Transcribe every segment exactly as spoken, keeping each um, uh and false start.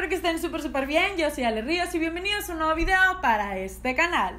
espero que estén súper súper bien. Yo soy Ale Ríos y bienvenidos a un nuevo video para este canal.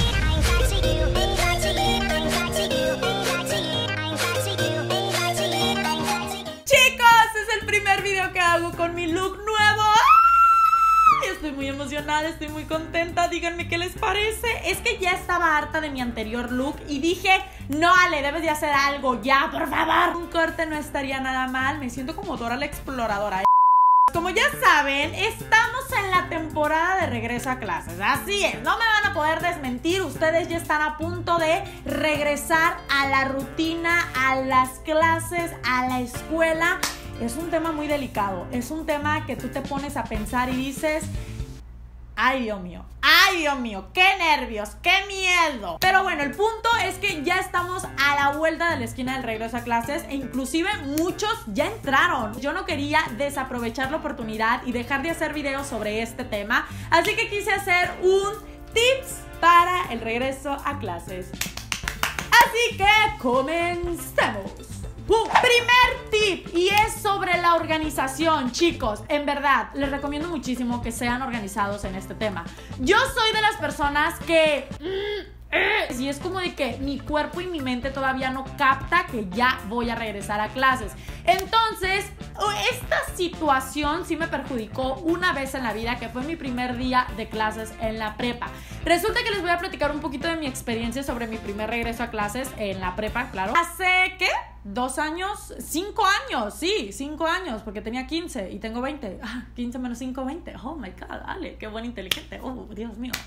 Chicos, es el primer video que hago con mi look nuevo. Estoy muy emocionada, estoy muy contenta. Díganme qué les parece. Es que ya estaba harta de mi anterior look y dije, no, Ale, debes de hacer algo ya, por favor. Un corte no estaría nada mal. Me siento como Dora la Exploradora. Como ya saben, estamos en la temporada de regreso a clases. Así es, no me van a poder desmentir. Ustedes ya están a punto de regresar a la rutina, a las clases, a la escuela. Es un tema muy delicado. Es un tema que tú te pones a pensar y dices, ay, Dios mío, ay, Dios mío, qué nervios, qué miedo. Pero bueno, el punto es que ya estamos a la vuelta de la esquina del regreso a clases e inclusive muchos ya entraron. Yo no quería desaprovechar la oportunidad y dejar de hacer videos sobre este tema, así que quise hacer un tips para el regreso a clases. Así que comencemos. Uh, primer tip, y es sobre la organización, chicos. En verdad, les recomiendo muchísimo que sean organizados en este tema. Yo soy de las personas que... Mm, eh, y es como de que mi cuerpo y mi mente todavía no capta que ya voy a regresar a clases. Entonces, esta situación sí me perjudicó una vez en la vida, que fue mi primer día de clases en la prepa. Resulta que les voy a platicar un poquito de mi experiencia sobre mi primer regreso a clases en la prepa, claro. Hace, ¿qué? ¿Dos años? ¿Cinco años? Sí, cinco años, porque tenía quince y tengo veinte. Ah, quince menos cinco, veinte. Oh my God, Ale, qué buen inteligente. Oh, Dios mío.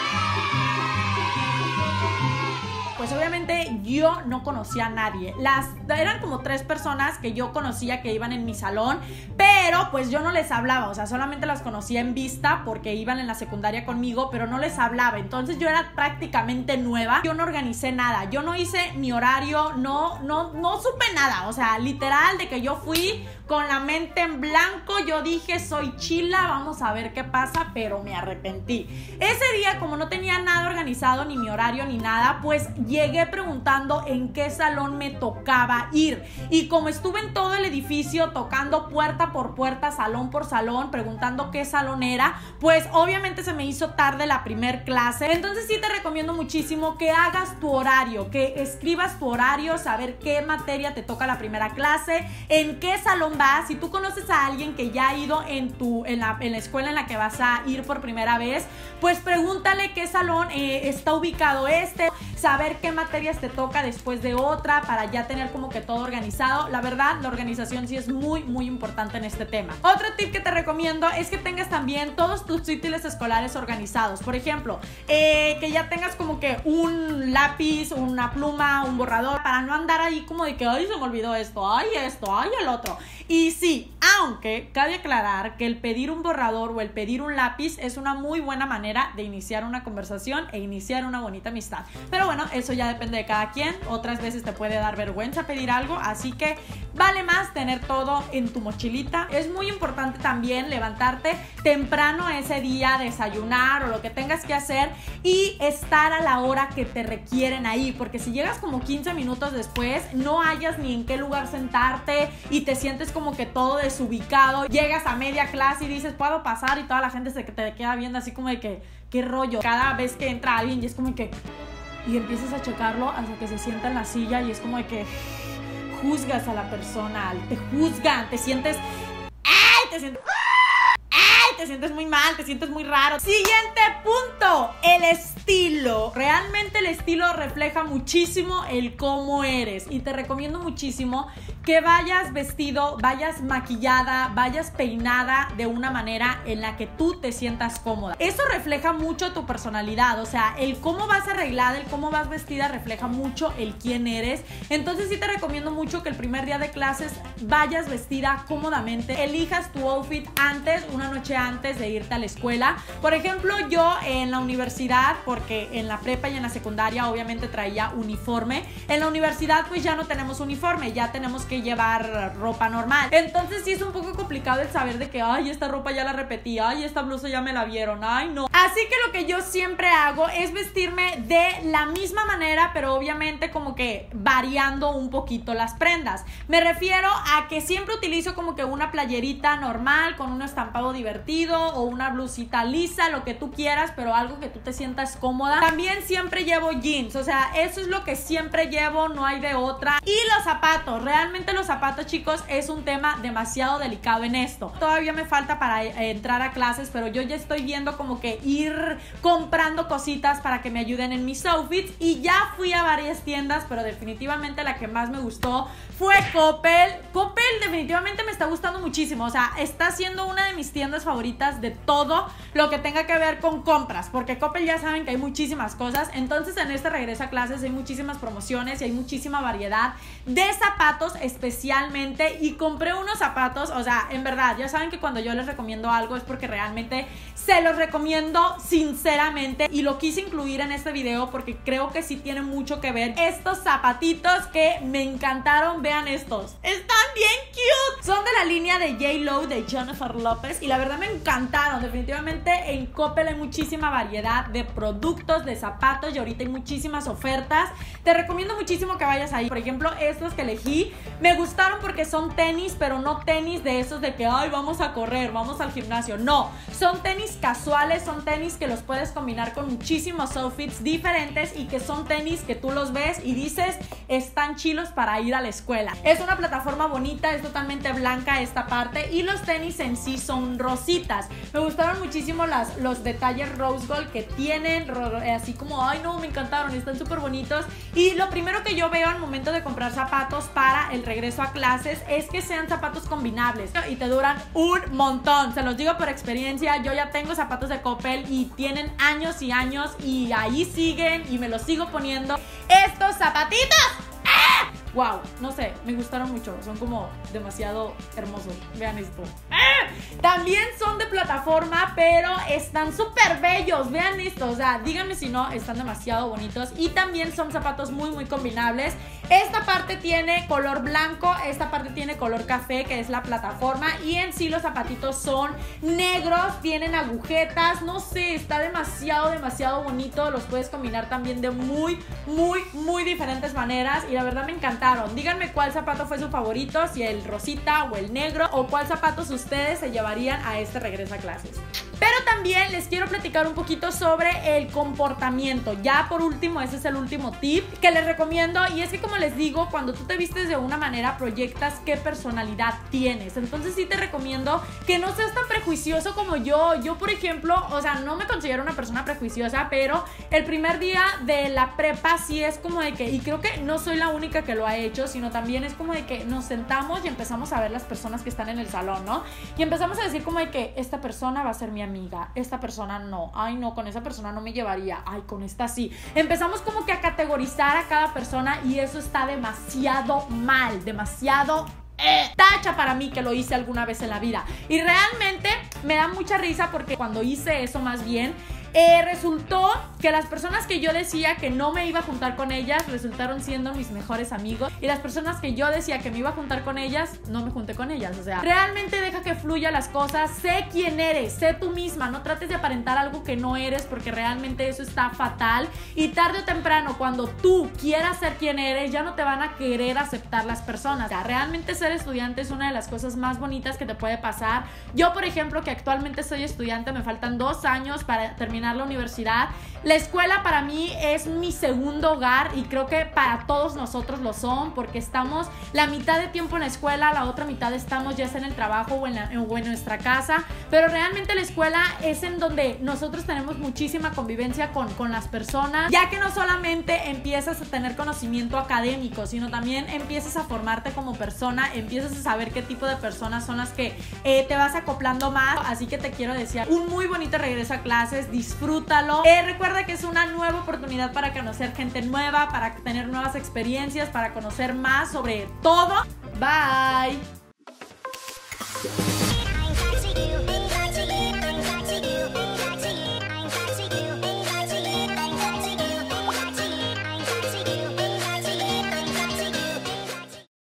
Pues obviamente yo no conocía a nadie. Las, eran como tres personas que yo conocía que iban en mi salón, pero pues yo no les hablaba, o sea, solamente las conocía en vista porque iban en la secundaria conmigo, pero no les hablaba. Entonces yo era prácticamente nueva. Yo no organicé nada, yo no hice mi horario, no, no, no supe nada. O sea, literal, de que yo fui con la mente en blanco, yo dije, soy chila, vamos a ver qué pasa, pero me arrepentí. Ese día, como no tenía nada organizado, ni mi horario, ni nada, pues llegué preguntando en qué salón me tocaba ir. Y como estuve en todo el edificio tocando puerta por puerta, salón por salón, preguntando qué salón era, pues obviamente se me hizo tarde la primer clase. Entonces sí te recomiendo muchísimo que hagas tu horario, que escribas tu horario, saber qué materia te toca la primera clase, en qué salón vas. Si tú conoces a alguien que ya ha ido en, tu, en, la, en la escuela en la que vas a ir por primera vez, pues pregúntale qué salón eh, está ubicado este, saber qué materias te toca después de otra para ya tener como que todo organizado. La verdad, la organización sí es muy muy importante en este tema. Otro tip que te recomiendo es que tengas también todos tus útiles escolares organizados. Por ejemplo, eh, que ya tengas como que un lápiz, una pluma, un borrador, para no andar ahí como de que ay, se me olvidó esto, ay esto, ay el otro. Y sí, aunque cabe aclarar que el pedir un borrador o el pedir un lápiz es una muy buena manera de iniciar una conversación e iniciar una bonita amistad. Pero bueno, eso ya depende de cada quien. Otras veces te puede dar vergüenza pedir algo, así que vale más tener todo en tu mochilita. Es muy importante también levantarte temprano ese día, desayunar o lo que tengas que hacer y estar a la hora que te requieren ahí, porque si llegas como quince minutos después, no hayas ni en qué lugar sentarte y te sientes como que todo desubicado. Llegas a media clase y dices, ¿puedo pasar? Y toda la gente se te queda viendo así como de que, ¿qué rollo? Cada vez que entra alguien y es como que... Y empiezas a checarlo hasta que se sienta en la silla y es como de que juzgas a la persona, te juzgan, te sientes... ¡Ay! Te sientes... ¡Ay! Te sientes muy mal, te sientes muy raro. Siguiente punto, el estilo. Realmente el estilo refleja muchísimo el cómo eres y te recomiendo muchísimo que vayas vestido, vayas maquillada, vayas peinada de una manera en la que tú te sientas cómoda. Eso refleja mucho tu personalidad, o sea, el cómo vas arreglada, el cómo vas vestida refleja mucho el quién eres. Entonces sí te recomiendo mucho que el primer día de clases vayas vestida cómodamente, elijas tu outfit antes, una noche antes de irte a la escuela. Por ejemplo, yo en la universidad, porque en la prepa y en la secundaria obviamente traía uniforme, en la universidad pues ya no tenemos uniforme, ya tenemos que que llevar ropa normal. Entonces sí es un poco complicado el saber de que, ay, esta ropa ya la repetí, ay, esta blusa ya me la vieron, ay, no. Así que lo que yo siempre hago es vestirme de la misma manera, pero obviamente como que variando un poquito las prendas. Me refiero a que siempre utilizo como que una playerita normal con un estampado divertido o una blusita lisa, lo que tú quieras, pero algo que tú te sientas cómoda. También siempre llevo jeans, o sea, eso es lo que siempre llevo, no hay de otra. Y los zapatos, realmente los zapatos, chicos, es un tema demasiado delicado en esto. Todavía me falta para eh, entrar a clases, pero yo ya estoy viendo como que ir comprando cositas para que me ayuden en mis outfits, y ya fui a varias tiendas, pero definitivamente la que más me gustó fue Coppel. Coppel definitivamente me está gustando muchísimo, o sea, está siendo una de mis tiendas favoritas de todo lo que tenga que ver con compras, porque Coppel ya saben que hay muchísimas cosas. Entonces en este regreso a clases hay muchísimas promociones y hay muchísima variedad de zapatos especialmente, y compré unos zapatos, o sea, en verdad, ya saben que cuando yo les recomiendo algo es porque realmente se los recomiendo sinceramente, y lo quise incluir en este video porque creo que sí tiene mucho que ver. Estos zapatitos que me encantaron, vean estos, están bien cute, son de la línea de J-Lo de Jennifer López y la verdad me encantaron. Definitivamente en Coppel hay muchísima variedad de productos, de zapatos, y ahorita hay muchísimas ofertas. Te recomiendo muchísimo que vayas ahí. Por ejemplo, estos que elegí me gustaron porque son tenis, pero no tenis de esos de que, ay, vamos a correr, vamos al gimnasio. No, son tenis casuales, son tenis que los puedes combinar con muchísimos outfits diferentes y que son tenis que tú los ves y dices, están chilos para ir a la escuela. Es una plataforma bonita, es totalmente blanca esta parte, y los tenis en sí son rositas. Me gustaron muchísimo las, los detalles rose gold que tienen, así como, ay no, me encantaron, están súper bonitos. Y lo primero que yo veo al momento de comprar zapatos para el regreso a clases es que sean zapatos combinables y te duran un montón, se los digo por experiencia. Yo ya tengo zapatos de Coppel y tienen años y años y ahí siguen y me los sigo poniendo. Estos zapatitos, ¡ah! Wow, no sé, me gustaron mucho, son como demasiado hermosos. Vean esto. ¡Ah! También son de plataforma, pero están súper bellos. Vean esto, o sea, díganme si no, están demasiado bonitos. Y también son zapatos muy, muy combinables. Esta parte tiene color blanco, esta parte tiene color café, que es la plataforma. Y en sí los zapatitos son negros, tienen agujetas. No sé, está demasiado, demasiado bonito. Los puedes combinar también de muy, muy, muy diferentes maneras. Y la verdad me encantaron. Díganme cuál zapato fue su favorito, si el rosita o el negro, o cuál zapatos ustedes se llevarían a este regreso a clases. Pero también les quiero platicar un poquito sobre el comportamiento. Ya por último, ese es el último tip que les recomiendo. Y es que, como les digo, cuando tú te vistes de una manera, proyectas qué personalidad tienes. Entonces sí te recomiendo que no seas tan prejuicioso como yo. Yo, por ejemplo, o sea, no me considero una persona prejuiciosa, pero el primer día de la prepa sí es como de que, y creo que no soy la única que lo ha hecho, sino también es como de que nos sentamos y empezamos a ver las personas que están en el salón, ¿no? Y empezamos a decir como de que esta persona va a ser mi amiga. amiga, esta persona no, ay no, con esa persona no me llevaría, ay con esta sí. Empezamos como que a categorizar a cada persona y eso está demasiado mal, demasiado eh, tacha para mí que lo hice alguna vez en la vida. Y realmente me da mucha risa porque cuando hice eso más bien Eh, resultó que las personas que yo decía que no me iba a juntar con ellas resultaron siendo mis mejores amigos, y las personas que yo decía que me iba a juntar con ellas, no me junté con ellas. O sea, realmente deja que fluya las cosas, sé quién eres, sé tú misma, no trates de aparentar algo que no eres, porque realmente eso está fatal, y tarde o temprano cuando tú quieras ser quien eres ya no te van a querer aceptar las personas. O sea, realmente ser estudiante es una de las cosas más bonitas que te puede pasar. Yo, por ejemplo, que actualmente soy estudiante, me faltan dos años para terminar la universidad. La escuela para mí es mi segundo hogar y creo que para todos nosotros lo son, porque estamos la mitad de tiempo en la escuela, la otra mitad estamos ya sea en el trabajo o en, la, o en nuestra casa, pero realmente la escuela es en donde nosotros tenemos muchísima convivencia con, con las personas, ya que no solamente empiezas a tener conocimiento académico, sino también empiezas a formarte como persona, empiezas a saber qué tipo de personas son las que eh, te vas acoplando más. Así que te quiero decir, un muy bonito regreso a clases, disfrútalo. Eh, recuerda que es una nueva oportunidad para conocer gente nueva, para tener nuevas experiencias, para conocer más sobre todo. Bye.